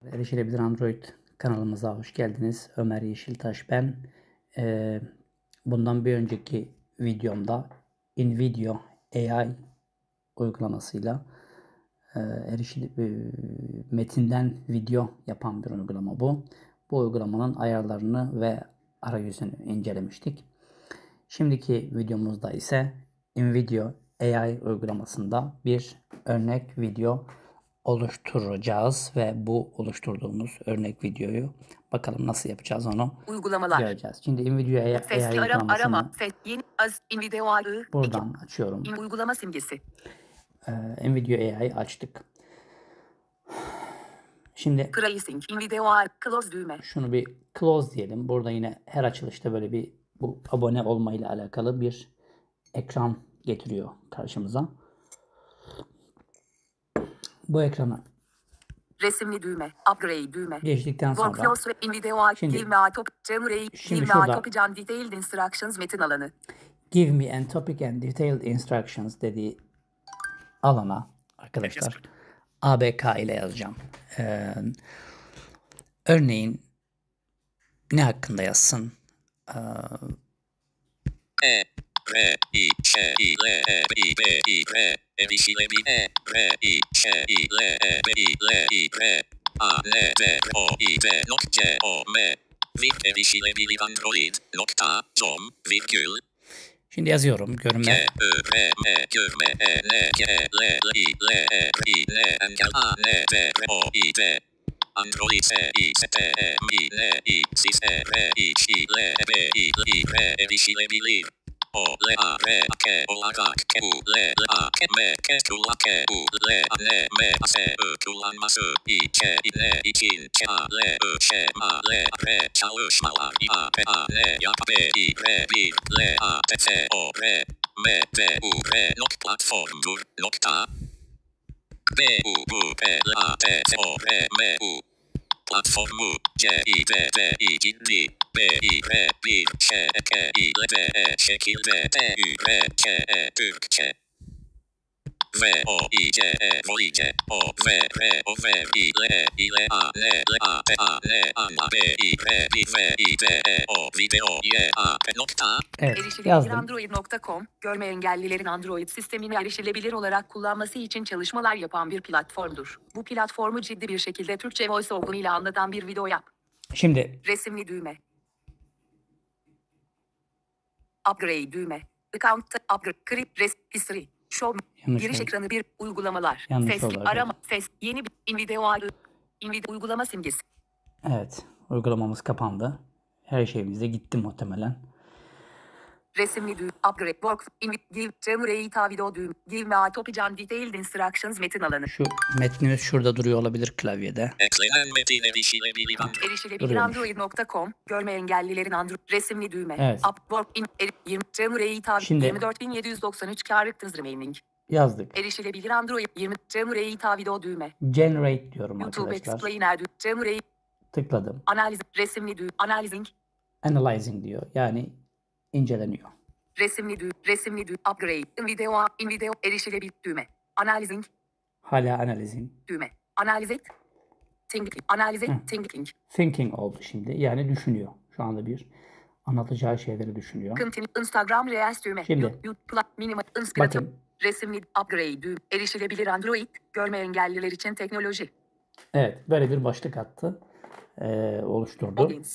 Erişilebilir Android kanalımıza hoş geldiniz. Ömer Yeşiltaş ben. Bundan bir önceki videomda InVideo AI uygulamasıyla metinden video yapan bir uygulama bu. Bu uygulamanın ayarlarını ve arayüzünü incelemiştik. Şimdiki videomuzda ise InVideo AI uygulamasında bir örnek video oluşturacağız ve bu oluşturduğumuz örnek videoyu bakalım nasıl yapacağız onu göreceğiz. Şimdi InVideo AI uygulamasını buradan açıyorum. Uygulama simgesi. InVideo AI açtık. Şimdi Pricing, InVideo AI, close düğme. Şunu bir close diyelim. Burada yine her açılışta böyle bir bu abone olma ile alakalı bir ekran getiriyor karşımıza. Bu ekrana resimli düğme, upgrade düğme. Geçtikten sonra Workflows ve InVideo AI, şimdi give me a topic, generate, şimdi give me a şurada topic and detailed instructions metin alanı. Give me a topic and detailed instructions dediği alana arkadaşlar ABK ile yazacağım. Örneğin ne hakkında yazsın? R I Ş I L E I B I R erişilebilir R I Ş I L E B I L I R A L D O I D C O M erişilebilir Android .com virgül. Şimdi yazıyorum görünme. K Ö R M görme E L G L I L E I L engel A L D R O I D Android S I S T E M I L I S I S R I Ş I L E B I L I R erişilebilir O L A R A K olarak K U L L A K M K K U L A N M A S Ö kullanması I K I L için K A L Ö Ş M A L R çalışmalar I A P A L yap B I R 1 L A T S O R M D U R platformdur B U B P L A T S O R M U platformu C I D D I ciddi B I R 1 Ş K I L D E şekilde D Ü R K E Türkçe V O I C E Voice O V R O V I L I L A L L A T A L A B I R I V I D E O video Y A P nokta. Evet, Erişilebilir yazdım. Android.com, görme engellilerin Android sistemini erişilebilir olarak kullanması için çalışmalar yapan bir platformdur. Bu platformu ciddi bir şekilde Türkçe VoiceOver ile anlatan bir video yap. Şimdi Resimli düğme. Upgrade düğme. Account upgrade, clip, history, show, giriş ekranı bir, uygulamalar, sesli arama, ses, yeni bir InVideo uygulama simgesi. Evet, uygulamamız kapandı. Her şeyimiz de gitti muhtemelen. Resimli düğüm, upgrade, work, give, generate video düğüm, give me a topic and detailed instructions metin alanı. Şu metnimiz şurada duruyor olabilir klavyede. Eklenen metin erişilebilir. Erişilebilir Android.com, görme engellilerin Android, resimli düğme, Evet. upwork, generate Şimdi 24793 characters remaining. Yazdık. Erişilebilir Android 20 generate video düğme. Generate diyorum YouTube arkadaşlar. Explainer düğme. Generate. Tıkladım. Analiz resimli düğüm. Analyzing. Analyzing diyor. Yani inceleniyor. Resimli düğüm. Upgrade. InVideo erişilebilir düğme. Analyzing. Hala analizing. Düğme. Analiz et. Thinking. Thinking oldu şimdi. Yani düşünüyor. Şu anda bir anlatacağı şeyleri düşünüyor. Continue. Instagram Reels düğme. Şimdi bakın. Resimli upgrade düğüm. Erişilebilir Android. Görme engelliler için teknoloji. Evet. Böyle bir başlık attı. Oluşturdu. Audience.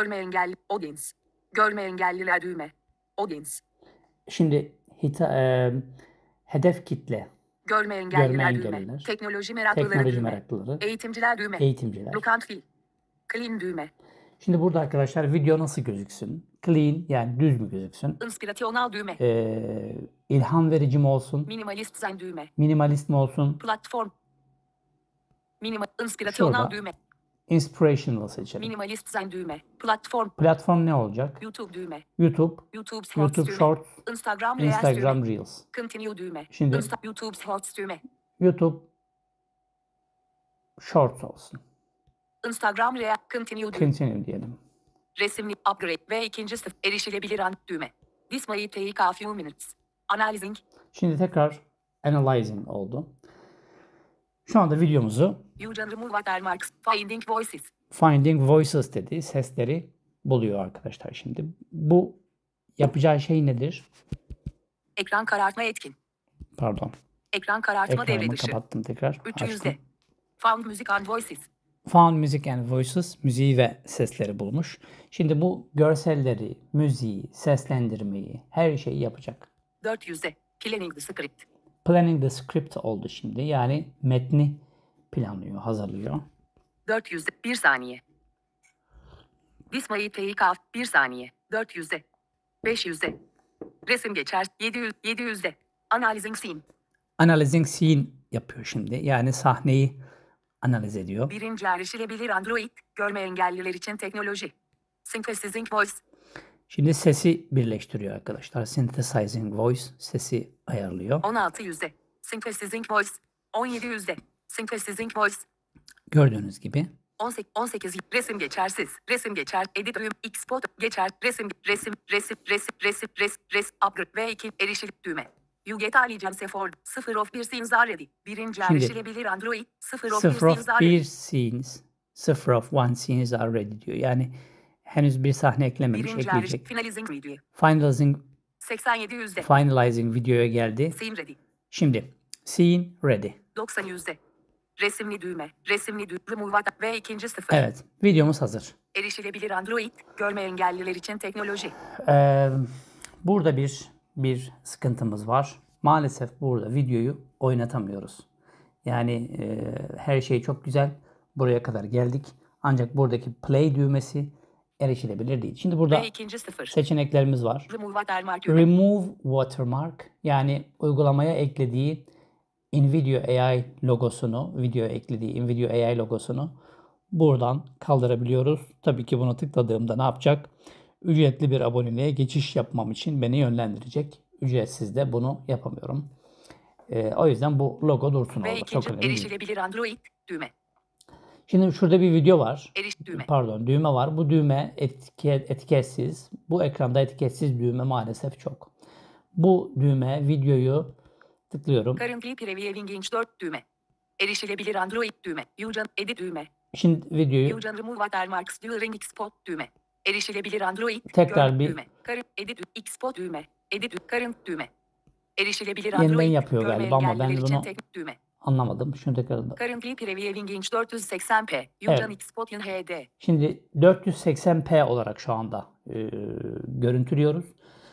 Görme engelliler düğme. Audience. Şimdi hedef kitle. Görme engelliler düğme. Teknoloji meraklıları. Eğitimciler düğme. Look and feel. Clean düğme. Şimdi burada arkadaşlar video nasıl gözüksün? Clean yani düz mü gözüksün? Inspirasyonel düğme. İlham verici mi olsun? Minimalist sen düğme. Minimalist mi olsun? Platform. Inspirasyonel düğme. Inspirational seçelim. Minimalist sen düğme. Platform. Platform ne olacak? YouTube düğme. YouTube Shorts. Instagram Reels. Continue düğme. Şimdi YouTube Shorts düğme. YouTube Shorts olsun. Instagram Continue düğme. Continue diyelim. Resimli upgrade ve ikincisi erişilebilir düğme. This may take a few minutes. Analyzing. Şimdi tekrar analyzing oldu. Şu anda videomuzu User remove watermarks. Finding voices. Finding Voices dediği sesleri buluyor arkadaşlar şimdi. Bu yapacağı şey nedir? Ekran karartma etkin. Pardon. Ekran karartma devre Ekranımı dışı. kapattım tekrar. 300'de. Açtım. Found music and voices. Found Music and Voices, müziği ve sesleri bulmuş. Şimdi bu görselleri, müziği, seslendirmeyi, her şeyi yapacak. 400'de. Planning the script. Planning the script oldu şimdi. Yani metni planlıyor, hazırlıyor. 400'de. 1 saniye. This might take off. 1 saniye. 400'de. 500'de. Resim geçer. 700'de. Analyzing scene. Analyzing scene yapıyor şimdi. Yani sahneyi analiz ediyor. Birinci erişilebilir Android. Görme engelliler için teknoloji. Synthesizing voice. Şimdi sesi birleştiriyor arkadaşlar. Synthesizing Voice, sesi ayarlıyor. 1600'de. Synthesizing voice. 1700'de. Synthesizing voice. Gördüğünüz gibi. 18 resim geçersiz. Resim geçer. Edit room export geçer. Resim upgrade V2 erişilip düğme. You get alligence for 0 of 1 scenes are ready. Birinci Şimdi, erişilebilir Android 0 of 1 0 scenes of are ready. 1 scenes, 0 of 1 scenes are ready diyor. Yani henüz bir sahne eklememiş, Birinci ekleyecek. finalizing video. Finalizing 8700'de. Finalizing videoya geldi. Scene ready. Şimdi scene ready. 90'de. Resimli düğme. Resimli düğme. Remove at ve ikinci sıfır. Evet, videomuz hazır. Erişilebilir Android. Görme engelliler için teknoloji. Burada bir sıkıntımız var. Maalesef burada videoyu oynatamıyoruz. Yani her şey çok güzel. Buraya kadar geldik. Ancak buradaki play düğmesi erişilebilir değil. Şimdi burada Ve ikinci sıfır. seçeneklerimiz var. Remove watermark. Remove watermark, yani uygulamaya eklediği InVideo AI logosunu, videoya eklediği InVideo AI logosunu buradan kaldırabiliyoruz. Tabii ki bunu tıkladığımda ne yapacak? Ücretli bir aboneliğe geçiş yapmam için beni yönlendirecek. Ücretsiz de bunu yapamıyorum. O yüzden bu logo dursun Ve orada. ikinci Çok önemli değil. erişilebilir Android düğme. Şimdi şurada bir video var. Düğme. Pardon, düğme var. Bu düğme etiketsiz. Bu ekranda etiketsiz düğme maalesef çok. Bu düğme videoyu tıklıyorum. Currently previewing inch 4 düğme. Erişilebilir Android düğme. User edit düğme. Şimdi videoyu User remove watermarks during export düğme. Erişilebilir Android. tekrar bir düğme. Current edit export düğme. Edit current düğme. Erişilebilir yeniden Android. yapıyor Görme galiba ama ben engelliler için bunu düğme. anlamadım. Şunu tekrar. Currently previewing inch 480p. User Evet. export in HD. Şimdi 480p olarak şu anda görüntülüyoruz.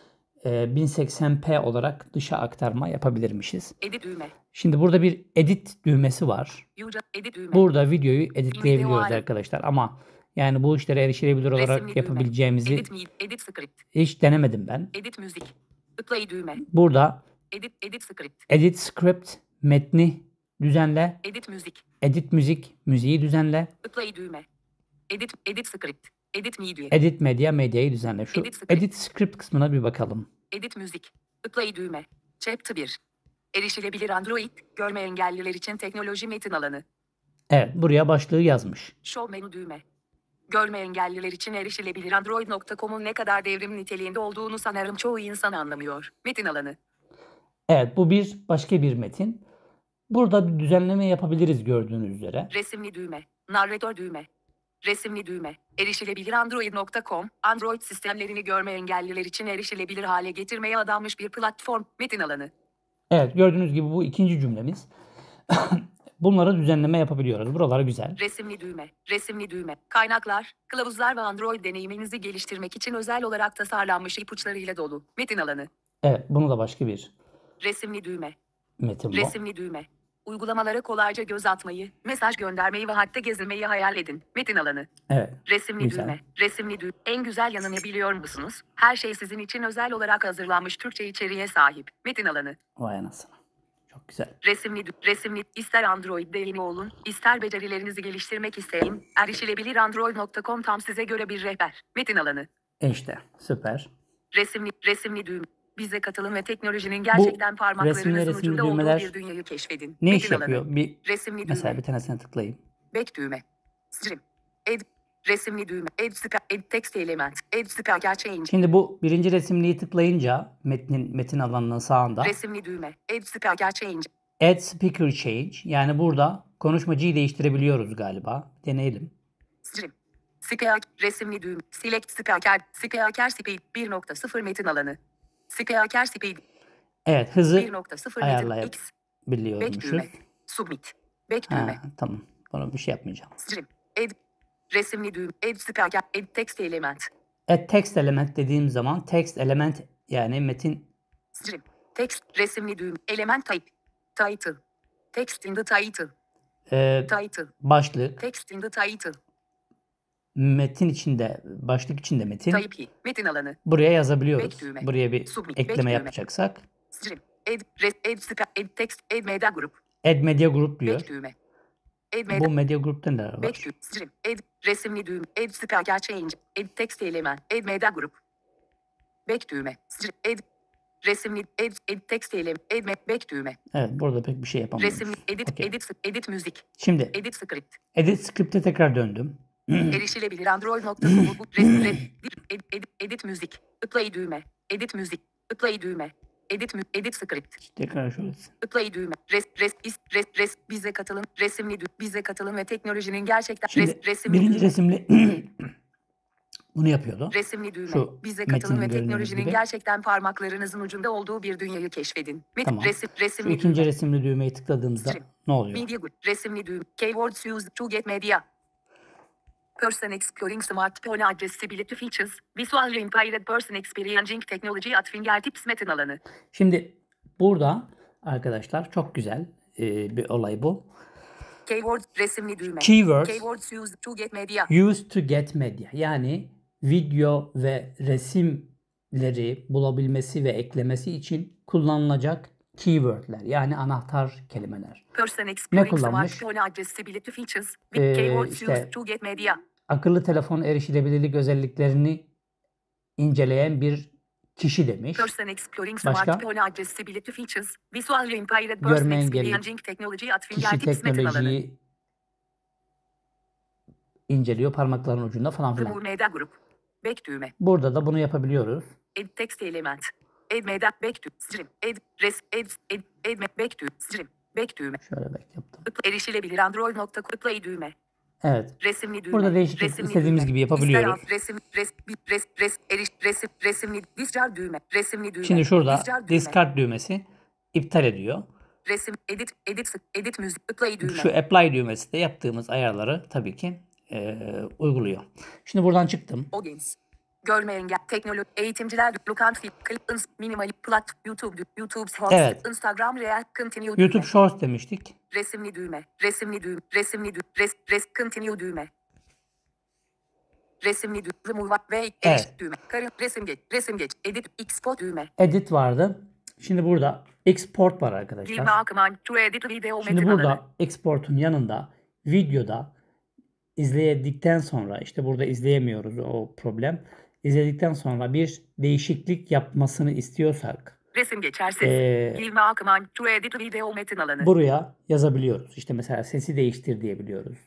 1080p olarak dışa aktarma yapabilirmişiz. Edit düğme. Şimdi burada bir edit düğmesi var. User edit düğme. Burada videoyu editleyebiliyoruz Video arkadaşlar ama yani bu işlere erişilebilir olarak Resimli düğme. yapabileceğimizi Edit script. hiç denemedim ben. Edit müzik. Play düğme. Burada Edit script. edit script, metni düzenle, Edit müzik. edit müzik, müziği düzenle, Play düğme. Edit script. Edit media. edit medya, medyayı düzenle. Şu Edit script. edit script kısmına bir bakalım. Edit müzik. Play düğme. Chapter 1. Erişilebilir Android. Görme engelliler için teknoloji metin alanı. Evet, buraya başlığı yazmış. Show menü düğme. Görme engelliler için erişilebilir Android.com'un ne kadar devrim niteliğinde olduğunu sanırım çoğu insan anlamıyor. Metin alanı. Evet, bu başka bir metin. Burada bir düzenleme yapabiliriz gördüğünüz üzere. Resimli düğme. Narratör düğme. Resimli düğme. Erişilebilir Android.com, Android sistemlerini görme engelliler için erişilebilir hale getirmeye adanmış bir platform. Metin alanı. Evet, gördüğünüz gibi bu ikinci cümlemiz. Bunlara düzenleme yapabiliyoruz. Buralar güzel. Resimli düğme. Resimli düğme. Kaynaklar, kılavuzlar ve Android deneyiminizi geliştirmek için özel olarak tasarlanmış ipuçlarıyla dolu. Metin alanı. Evet, bunu da başka bir Resimli düğme. metin bu. Resimli düğme. Uygulamalara kolayca göz atmayı, mesaj göndermeyi ve hatta gezinmeyi hayal edin. Metin alanı. Evet. Resimli Güzel. düğme. Resimli düğme. En güzel yanını biliyor musunuz? Her şey sizin için özel olarak hazırlanmış Türkçe içeriğe sahip. Metin alanı. Vay anasını. Çok güzel. Resimli. İster Android'de yeni olun, ister becerilerinizi geliştirmek isteyin. Erişilebilir Android.com tam size göre bir rehber. Metin alanı. İşte süper. Resimli düğme. Bize katılın ve teknolojinin gerçekten parmaklarınızın resimli ucunda olduğu düğmeler bir dünyayı keşfedin. Ne Metin iş yapıyor? alanı. Bir Resimli mesela düğme. bir tanesine tıklayayım. Back düğme. Stream. Ed. Resimli düğme. Ed text element. Ed speaker change. Şimdi bu birinci resimliği tıklayınca metin alanının sağında Resimli düğme. Ed speaker change. Add speaker change. Yani burada konuşmacıyı değiştirebiliyoruz galiba. Deneyelim. Stream. Speaker. Resimli düğüm. Select speaker. Speaker speed. 1.0 metin alanı. Speaker speed. Evet, hızı 1.0 metin. ayarlayabiliyormuşuz. Back düğme. Submit. Back düğme. Tamam. Bunu bir şey yapmayacağım. Stream. Add. Resimli düğüm. Add speaker. Add text element. Add text element dediğim zaman text element yani metin. Stream. Text. Resimli düğüm. Element type. Title. Text in the title. Title. Başlık. Text in the title. Metin içinde, başlık içinde metin. Type. Metin alanı. Buraya yazabiliyoruz. Back düğme. Buraya bir Submit. ekleme Back düğme. yapacaksak. Stream. Add text. Add media group. Add media group diyor. Back düğme. Add media. Bu medya grupta neler var? Back düğme. Stream. Add resimli düğüm. Add speaker change. Add text element. Add media group. Back düğme. Stream. Add resimli. Add text element. Back düğme. Evet, burada pek bir şey yapamıyoruz. Resimli. Edit. Okay. Edit müzik. Şimdi Edit script. edit script'e tekrar döndüm. Erişilebilir Android.com. Edit müzik. Play düğme. Edit müzik. Play düğme. Edit script. Tekrar şöyle. Play düğme. Bize katılın. Resimli düğme. Bize katılın ve teknolojinin gerçekten Şimdi resimli birinci düğme. resimli bunu yapıyordu. Resimli düğme. Şu Bize katılın ve metnin gördüğünüz teknolojinin gibi. gerçekten parmaklarınızın ucunda olduğu bir dünyayı keşfedin. Tamam. Şu Resimli ikinci düğme. resimli düğmeyi tıkladığımızda Stream. ne oluyor? Media group. Resimli düğme. Keywords used to get media. Person exploring smartphone accessibility features. Visual impaired person experiencing technology at fingertips metin alanı. Şimdi burada arkadaşlar çok güzel bir olay bu. Keywords resimli düğme. Keywords Keywords used to get media. used to get media. Yani video ve resimleri bulabilmesi ve eklemesi için kullanılacak keywordler. Yani anahtar kelimeler. Person exploring kullanmış? smartphone accessibility features. Keywords işte used to get media. Akıllı telefon erişilebilirlik özelliklerini inceleyen bir kişi demiş. Person exploring Başka? smartphone accessibility features. Visual impaired Görme person engelli experiencing technology at kişi fingertips metin alanı. teknolojiyi inceliyor parmaklarının ucunda falan Remove filan. media group. Back düğme. Burada da bunu yapabiliyoruz. Add text element. Add media. Back düğme. Stream. Add back düğme. Stream. Back düğme. Şöyle bek yaptım. Erişilebilir Android.com. Play düğme. Evet. Resimli düğme. Burada değişiklik Resimli istediğimiz düğme. gibi yapabiliyoruz. Discard düğme. Resimli düğme. Şimdi şurada Discard düğme. discard düğmesi iptal ediyor. Resim, edit müzik, play düğme. Şu apply düğmesi de yaptığımız ayarları tabii ki uyguluyor. Şimdi buradan çıktım. Audience. Görme engel, teknoloji, eğitimciler, lokant film, minimal, plat, YouTube Shorts, Evet. Instagram Real, Continue düğme. YouTube Shorts demiştik. Resimli düğme, resimli düğme, Continue düğme. Resimli düğme, remove ve Evet. düğme. Resim geç, edit, export düğme. Edit vardı. Şimdi burada export var arkadaşlar. Girme akıman, to edit video Şimdi metin burada alanı. export'un yanında videoda izledikten sonra işte burada izleyemiyoruz o problem. İzledikten sonra bir değişiklik yapmasını istiyorsak Resim geçersiz. Girme akıman, to edit video metin alanı. buraya yazabiliyoruz. İşte mesela sesi değiştir diyebiliyoruz.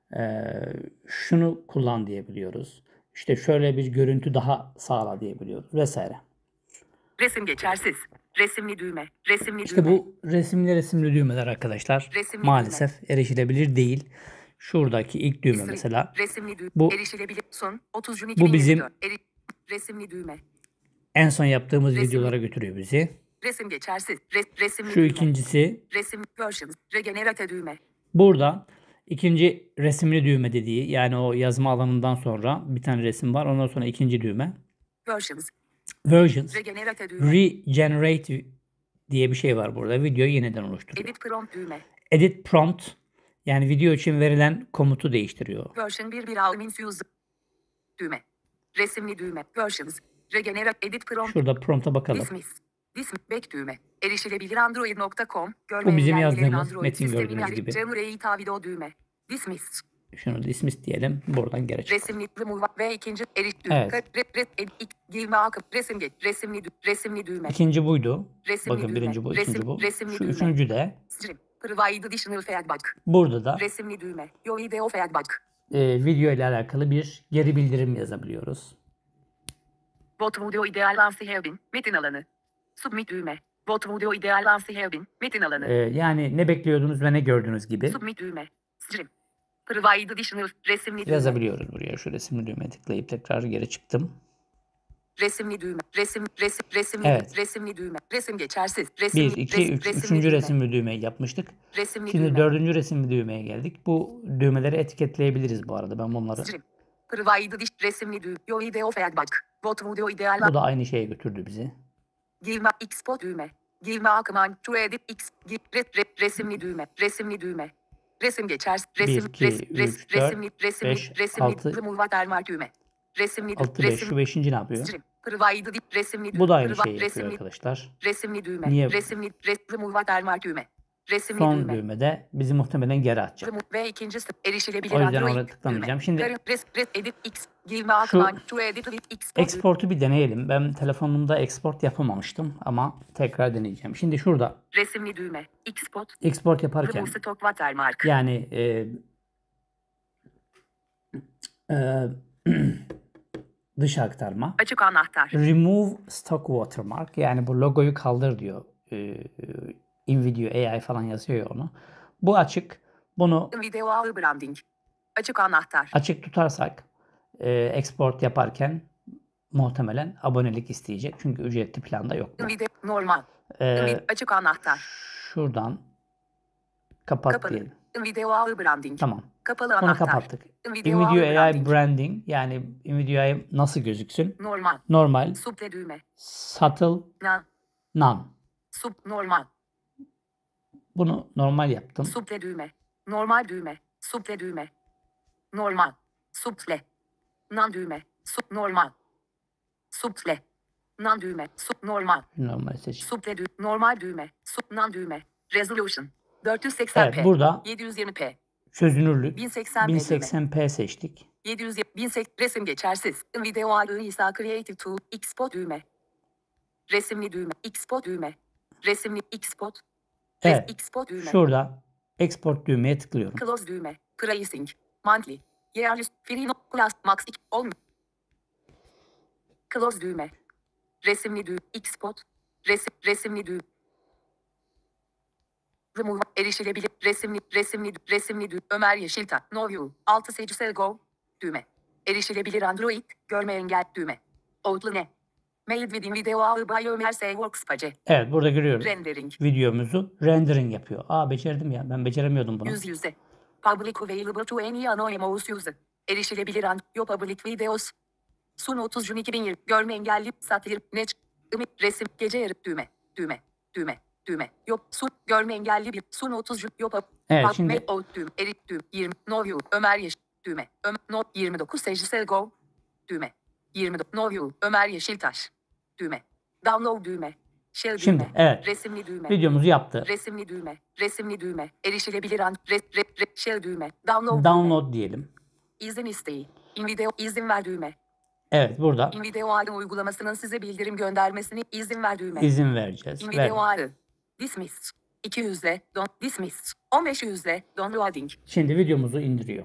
Şunu kullan diyebiliyoruz. İşte şöyle bir görüntü daha sağla diyebiliyoruz vesaire. Resim geçersiz. Resimli düğme. Resimli İşte düğme. bu resimli düğmeler arkadaşlar Resimli maalesef erişilebilir değil. Şuradaki ilk düğme History. mesela. Resimli düğme. Bu- Erişilebilir. Son 30 Juni Bu bizim 2024. Resimli düğme. en son yaptığımız Resimli- videolara götürüyor bizi. Resim geçersiz. Resimli Şu düğme. ikincisi Resim versions. Regenerate düğme. burada ikinci resimli düğme dediği yani o yazma alanından sonra bir tane resim var. Ondan sonra ikinci düğme. Versions. Versions. Regenerate düğme. Regenerate diye bir şey var burada. Videoyu yeniden oluşturuyor. Edit prompt düğme. Edit prompt yani video için verilen komutu değiştiriyor. Version 1 means use. Düğme. Resimli düğme. Versions. Regenerate edit prompt. Şurada prompt'a bakalım. Dismiss. Back düğme. Erişilebilir Android.com. Bu bizim engellilerin yazdığımız Android metin sistemi gördüğünüz yani gibi. Generate video düğme. Dismiss. Şunu dismiss diyelim. Buradan geri çıkalım. Resimli remove ve ikinci eriş düğme. Evet. Girme akım. Resim geç. Resimli düğme. İkinci buydu. Resimli Bakın düğme. birinci bu, ikinci bu. Resimli Şu düğme. üçüncü de Stream. Provide additional feedback. burada da Resimli düğme. Yo video feedback. video ile alakalı bir geri bildirim yazabiliyoruz. What would you ideal have been? Metin alanı. Submit düğme. What would you ideally have been? Metin alanı. Yani ne bekliyordunuz ve ne gördünüz gibi Submit düğme. Stream. Provide additional. Resimli düğme. yazabiliyoruz buraya. Şu resimli düğmeye tıklayıp tekrar geri çıktım. Resimli düğme. Resimli. Evet. Resimli düğme. Resim geçersiz. Resimli. 1, 2, 3. Üçüncü resimli düğmeyi yapmıştık. Resimli Şimdi düğme. 4. resimli düğmeye geldik. Bu düğmeleri etiketleyebiliriz bu arada. Ben bunları... Stream. Provide resimli düğme. Your video feedback. What would you ideally? Bu da aynı şeye götürdü bizi. Give me export düğme. Give me a command to edit x. Resimli düğme. Resimli düğme. Resim geçersiz. Resim. 1, 2, 3, 4, 5, 6, remove watermark düğme. Resimli 6, 5. Şu 5. ne yapıyor? Stream. Provide resimli düğme. Bu da aynı şeyi yapıyor arkadaşlar. Resimli düğme. Niye? Resimli remove watermark düğme. Resimli Son düğme. düğmede bizi muhtemelen geri atacak. Ve ikincisi erişilebilir O yüzden Android oraya tıklamayacağım. Şimdi edit x. Give me a şu command to edit x. export'u bir deneyelim. Ben telefonumda export yapamamıştım ama tekrar deneyeceğim. Şimdi şurada Resimli düğme. Export. export yaparken Remove stock watermark. yani dış aktarma. Açık anahtar. Remove stock watermark, yani bu logoyu kaldır diyor. InVideo AI falan yazıyor ya onu. Bu açık. Bunu Video ağ branding. Açık anahtar. açık tutarsak export yaparken muhtemelen abonelik isteyecek. Çünkü ücretli planda yok bu. Video normal. Açık anahtar. Şuradan kapat Kapalı. diyelim. Video ağ branding. Tamam. Kapalı Bunu anahtar. kapattık. Video InVideo ağ AI branding. branding, yani InVideo AI nasıl gözüksün? Normal. Normal, Subtle düğme. subtle, Nan. none. Normal. Bunu normal yaptım. Subtle düğme. Normal düğme. Subtle düğme. Normal. Subtle. Nan düğme. Normal. Subtle. Nan düğme. Normal. Normal seç. Subtle düğme. Normal düğme. Nan düğme. Resolution. 480p. Evet, burada 720p. çözünürlük 1080p. 1080p seçtik. 1080 resim geçersiz. Video ağı İsa Creative Tool. Export düğme. Resimli düğme. Export düğme. Resimli export. Evet. Export düğme. Şurada export düğmeye tıklıyorum. Close düğme. Pricing. Monthly. Yearly. Free no class. Max. On. Close düğme. Resimli düğme. Export. Resimli düğme. Remove. Erişilebilir. Resimli düğme. Ömer Yeşiltaş. No view. 6 secil go. Düğme. Erişilebilir Android. Görme engel düğme. Outline ne? Made within video ağı by Ömer S. Workspace. Evet, burada görüyoruz. Rendering. Videomuzu rendering yapıyor. Becerdim ya. Ben beceremiyordum bunu. Yüz yüze. Public available to any anonymous user. Erişilebilir Yo public videos. Sun 30 Jun 2020. Görme engelli. Satir. Net. Resim. Gece yarı. Düğme. Yok. Sun. Görme engelli bir. Sun 30 Jun. Yo Evet, şimdi düğme. Erit düğme. 20. No view. Ömer Yeşil. Düğme. No 29 secil go. Düğme. 29. No view. Ömer Yeşiltaş. Düğme. Download düğme. Share düğme. Şimdi evet. Resimli düğme. Videomuzu yaptı. Resimli düğme. Erişilebilir share düğme. Download diyelim. İzin isteği. InVideo izin ver düğme. Evet, burada InVideo ağ uygulamasının size bildirim göndermesini izin ver düğme. izin vereceğiz. InVideo ağı. Dismiss. 200'le dismiss. 1500'le downloading. Şimdi videomuzu indiriyor.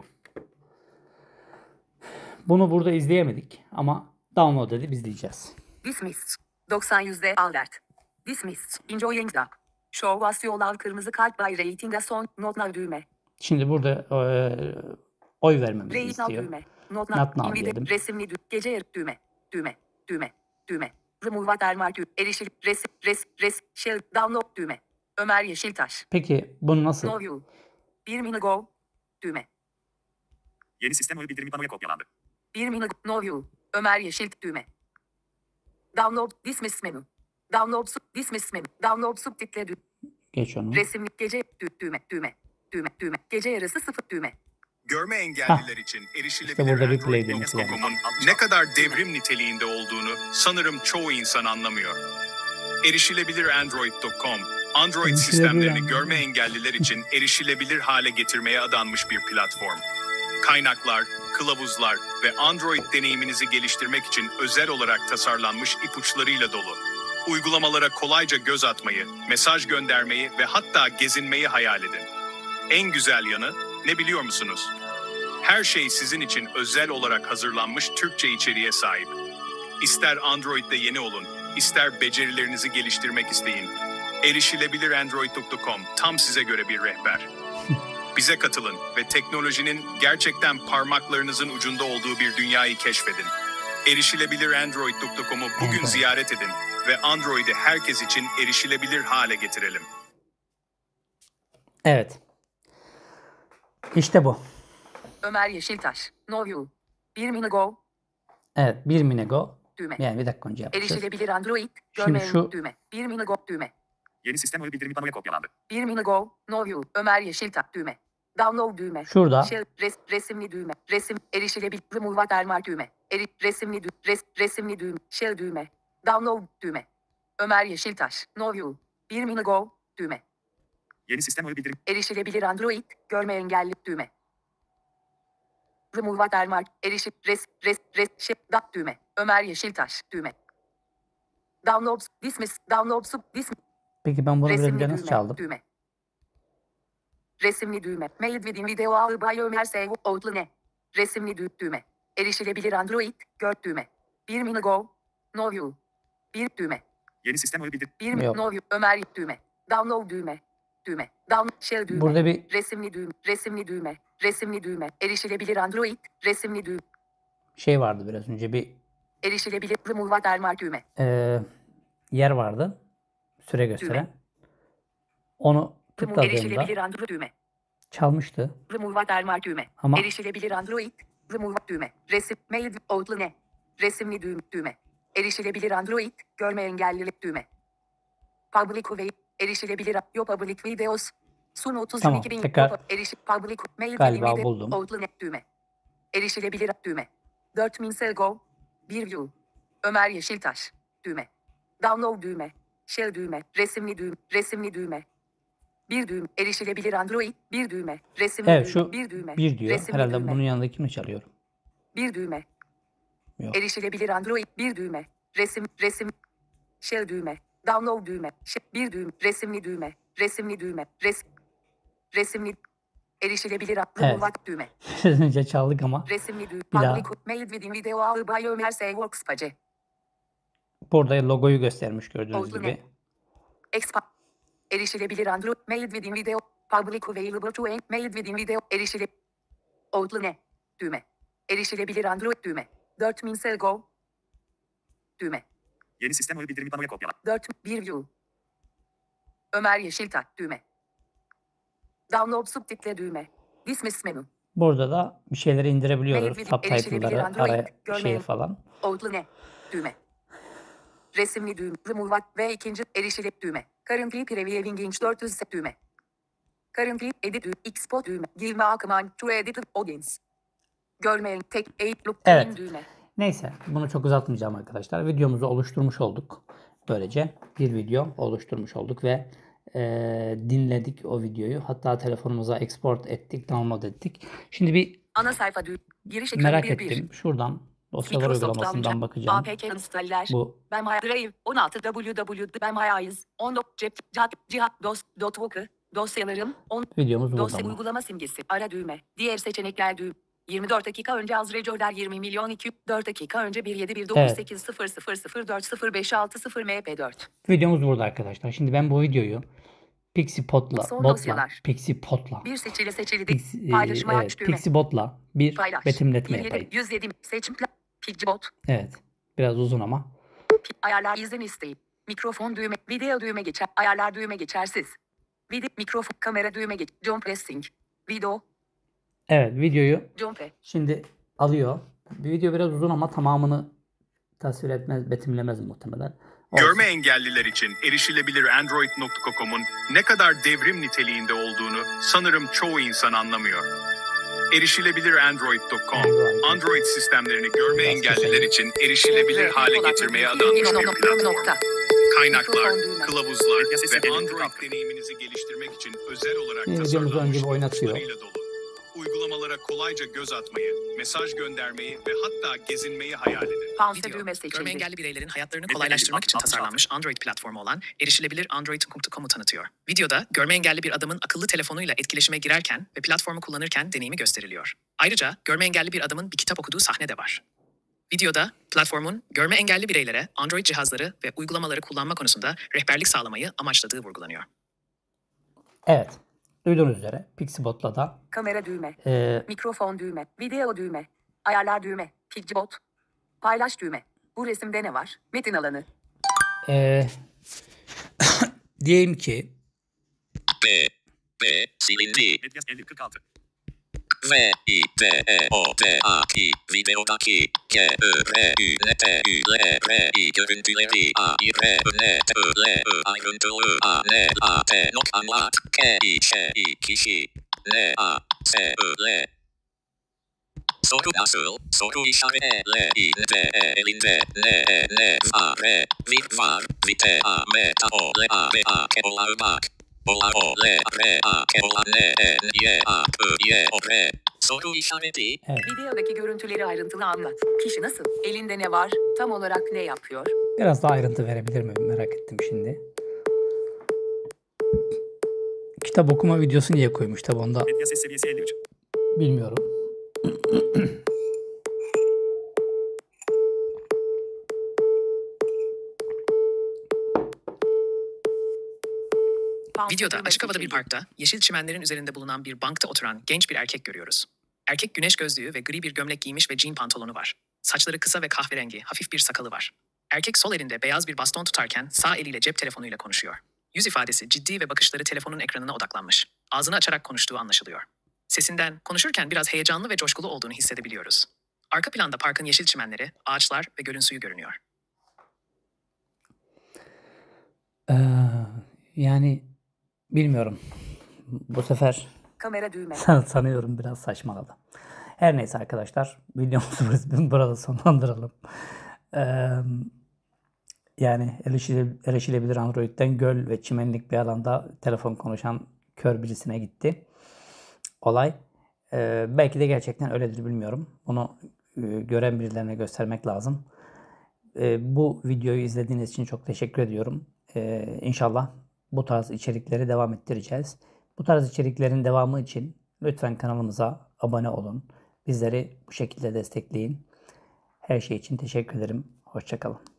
Bunu burada izleyemedik ama download edip izleyeceğiz. Dismiss. 90 alert. Dismiss. Enjoying the show as yollar kırmızı kalp by rating a song not now düğme. Şimdi burada oy vermemizi Rate now istiyor. düğme. Not now diyelim. Resimli gece yarı düğme. Remove watermark düğme. Erişil share download düğme. Ömer Yeşiltaş. Peki bunu nasıl? No view. 1 minute go. Düğme. Yeni sistem oyu bildirimi panoya kopyalandı. 1 minute no view. Ömer Yeşil düğme. Download dismiss menü. Dismiss menü. Download subtitle düğme. Geç onu. Resimli gece düğme. Gece yarısı 0 düğme. Görme engelliler için erişilebilir İşte burada replay Android demesi yani. Nokta.com'un ne kadar devrim niteliğinde olduğunu sanırım çoğu insan anlamıyor. Erişilebilir Android.com, Android sistemlerini görme engelliler için erişilebilir hale getirmeye adanmış bir platform. Kaynaklar, kılavuzlar ve Android deneyiminizi geliştirmek için özel olarak tasarlanmış ipuçlarıyla dolu. Uygulamalara kolayca göz atmayı, mesaj göndermeyi ve hatta gezinmeyi hayal edin. En güzel yanı ne biliyor musunuz? Her şey sizin için özel olarak hazırlanmış Türkçe içeriğe sahip. İster Android'de yeni olun, ister becerilerinizi geliştirmek isteyin. Erişilebilirandroid.com tam size göre bir rehber. Bize katılın ve teknolojinin gerçekten parmaklarınızın ucunda olduğu bir dünyayı keşfedin. Erişilebilirandroid.com'u bugün Evet. ziyaret edin ve Android'i herkes için erişilebilir hale getirelim. Evet. İşte bu. Ömer Yeşiltaş. No You. 1 mini go. Evet. 1 Minego. Düğme. Yani bir dakika önce yapmışız. Erişilebilir Android. Şimdi Görmeyen şu- düğme. 1 mini go. Düğme. Yeni sistem öğe bildirimi panoya kopyalandı. 1 mini go. No You. Ömer Yeşiltaş. Düğme. Download düğme. Şurada Resimli düğme. Resim. Erişilebilir. Remove watermark düğme. Resimli düğme. Resimli düğme. Share düğme. Download düğme. Ömer Yeşiltaş. No You. 1 mini go. Düğme. Yeni sistem öğe bildirimi. Erişilebilir Android. Görme engelli düğme. Remove watermark. Düğme. Ömer Yeşiltaş. Düğme. Downloads. Dismiss. Downloads. Dismiss. peki ben bunu Resimli böyle nasıl düğme. çaldım? Düğme. Resimli düğme. Made within video ağ by Ömer Save Outline. Resimli düğme. Erişilebilir Android. Gör düğme. 1 mini go. No view. 1 düğme. Yeni sistem öğe bildirimi. 1 Yok. no view. Ömer düğme. Download düğme. Düğme. Download share düğme. Burada bir Resimli düğme. Resimli düğme. Resimli düğme. Erişilebilir Android. Resimli düğme. şey vardı biraz önce. Bir Erişilebilir remove watermark düğme. yer vardı. Süre gösteren. Onu tıkladığımda Erişilebilir Android düğme. çalmıştı. Remove watermark düğme. Ama- Erişilebilir Android. Remove düğme. Resim. Mail. Outline. Resimli düğme. Erişilebilir Android. Görme engellilik düğme. Public Way. Erişilebilir. Yo Public Videos. Sun 30 Tamam, 2000. tekrar Public Mail. galiba Video, buldum. Outline düğme. Erişilebilir düğme. 4000 sel go. Bir view. Ömer Yeşiltaş. Düğme. Download düğme. Share düğme. Resimli düğme. Resimli düğme. Bir düğme. Erişilebilir Android. Bir düğme. Resimli Evet, düğme. şu bir düğme. bir diyor. Resimli Herhalde düğme. bunun yanındaki mi çalıyor? Bir düğme. Yok. Erişilebilir Android. Bir düğme. Resim. Share düğme. Download düğme. Bir düğme. Resimli düğme. Resimli düğme. Resimli. Erişilebilir Evet. düğme. Biraz önce çaldık ama Resimli düğme. Bir daha. Public Made within video ağ by Ömer Seyworks Pace. burada logoyu göstermiş gördüğünüz Outline. gibi. Expa. Erişilebilir Android. Made within video. Public available to end. Made within video. Outline. Düğme. Erişilebilir Android düğme. 4000 sel go. Düğme. Yeni sistem öğe bildirimi panoya kopyalandı. 1 view. Ömer Yeşiltaş düğme. Download subtitle düğme. Dismiss menü. Burada da bir şeyleri indirebiliyoruz. Mail, Subtitle'ları, erişilebilir Android, araya görmeyin. şey falan. Outline. Düğme. Resimli düğme. Remove ve ikinci erişilebilir düğme. Currently previewing inch 400 düğme. Currently edit düğme. Export düğme. Give me a command to edit audience. Görmeyen tek 8 loop Evet. düğme. Neyse bunu çok uzatmayacağım arkadaşlar. Videomuzu oluşturmuş olduk. Böylece bir video oluşturmuş olduk ve dinledik o videoyu. Hatta telefonumuza export ettik, download ettik. Şimdi bir Ana sayfa düğme. Giriş ekranı merak 1. ettim. Şuradan dosyalar Microsoft uygulamasından Launcher, bakacağım. APK installer. Bu BEMHA Drive 16 BEMHA'yız 10 cep cihat dosyalarım 10 videomuz burada dosya ama. uygulama simgesi ara düğme diğer seçenekler düğme 24 dakika önce Azreco'lar 20 milyon 204 dakika önce 171980040040560 mp4 Videomuz burada arkadaşlar. Şimdi ben bu videoyu Pixipot'la, Son botla, dosyalar. Pixipot'la, bir seçili Pixi, aç düğme Pixibot'la bir paylaş betimletme yapayım. 107 seçim Pixibot Evet. Biraz uzun ama. ayarlar izin isteği mikrofon düğme video düğme geçer ayarlar düğme geçersiz video mikrofon kamera düğme geç John Pressing video Evet, videoyu John Pre şimdi alıyor. Bir video biraz uzun ama tamamını tasvir etmez, betimlemez muhtemelen. Olsun. Görme engelliler için erişilebilirandroid.com'un ne kadar devrim niteliğinde olduğunu sanırım çoğu insan anlamıyor. Erişilebilirandroid.com, Android sistemlerini görme engelliler için erişilebilir hale getirmeye adanmış bir platform. Kaynaklar, kılavuzlar ve Android deneyiminizi geliştirmek için özel olarak Videomuzu tasarlanmış önce bir oynatıyor. ipuçlarıyla dolu. Uygulamalara kolayca göz atmayı, mesaj göndermeyi ve hatta gezinmeyi hayal edin. Pause Video, düğme seçildi. görme engelli bireylerin hayatlarını kolaylaştırmak için tasarlanmış Android platformu olan erişilebilir Android.com'u tanıtıyor. Videoda görme engelli bir adamın akıllı telefonuyla etkileşime girerken ve platformu kullanırken deneyimi gösteriliyor. Ayrıca görme engelli bir adamın bir kitap okuduğu sahne de var. Videoda platformun görme engelli bireylere Android cihazları ve uygulamaları kullanma konusunda rehberlik sağlamayı amaçladığı vurgulanıyor. Evet. Duyduğunuz üzere Pixibot'la da Kamera düğme. e, Mikrofon düğme. Video düğme. Ayarlar düğme. Pixibot. Paylaş düğme. Bu resimde ne var? Metin alanı. diyelim ki B silindi. Medyas 5046. V I D E O D A K videodaki G Ö R Ü N T Ü L R I görüntüleri A I R N T Ö L Ö ayrıntılı A N A T nok anlat K I Ş I kişi N A S Ö L soru nasıl? Soru işareti L I N D E elinde N E N A R vir var vite A M T O L A B A K olar bak ola o L R A K ola N E N Y A K Y O R soru işareti Videodaki görüntüleri ayrıntılı anlat. Kişi nasıl? Elinde ne var? Tam olarak ne yapıyor? biraz daha ayrıntı verebilir miyim? Merak ettim şimdi. Kitap okuma videosu niye koymuş tabi onda Medya ses seviyesi 53. bilmiyorum. Videoda açık havada bir parkta, yeşil çimenlerin üzerinde bulunan bir bankta oturan genç bir erkek görüyoruz. Erkek güneş gözlüğü ve gri bir gömlek giymiş ve jean pantolonu var. Saçları kısa ve kahverengi, hafif bir sakalı var. Erkek sol elinde beyaz bir baston tutarken sağ eliyle cep telefonuyla konuşuyor. Yüz ifadesi ciddi ve bakışları telefonun ekranına odaklanmış. Ağzını açarak konuştuğu anlaşılıyor. Sesinden konuşurken biraz heyecanlı ve coşkulu olduğunu hissedebiliyoruz. Arka planda parkın yeşil çimenleri, ağaçlar ve gölün suyu görünüyor. Yani bilmiyorum. Bu sefer Kamera düğme. sanıyorum biraz saçmaladı. Her neyse arkadaşlar, videomuzu burada sonlandıralım. Yani erişilebilir Android'den göl ve çimenlik bir alanda telefon konuşan kör birisine gitti olay. Belki de gerçekten öyledir, bilmiyorum. Bunu gören birilerine göstermek lazım. Bu videoyu izlediğiniz için çok teşekkür ediyorum. İnşallah bu tarz içerikleri devam ettireceğiz. Bu tarz içeriklerin devamı için lütfen kanalımıza abone olun. Bizleri bu şekilde destekleyin. Her şey için teşekkür ederim. Hoşça kalın.